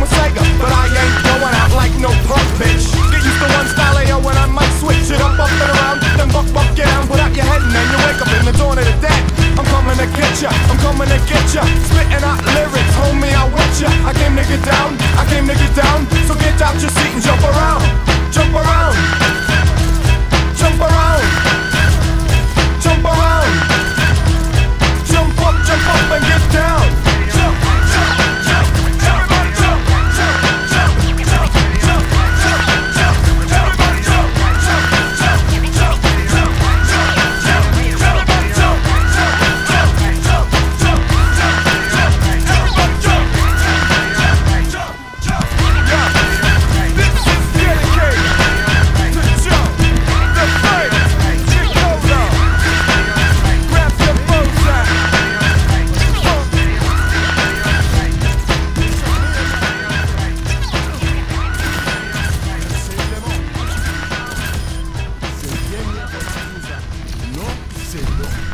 with Sega, but I ain't going out like no punk bitch. Get used to one style of yo when I might switch it up and around. Then buck, get down, put out your head and then you wake up in the dawn of the dead. I'm coming to get ya, I'm coming to get ya. Spitting out lyrics, homie, I with ya. I came to get down, I came to get down. So get out your seat and jump around, jump around, jump around, jump around, jump up and get down. Jump, jump, jump, everybody jump, jump, jump, jump, jump, jump, jump, everybody jump, jump, jump, jump, jump, jump, jump, everybody jump, jump, jump, jump, jump, jump, everybody jump, jump, jump, yeah. This is dedicated to Joe, the first Chicola. Grab your bows out. No, c'est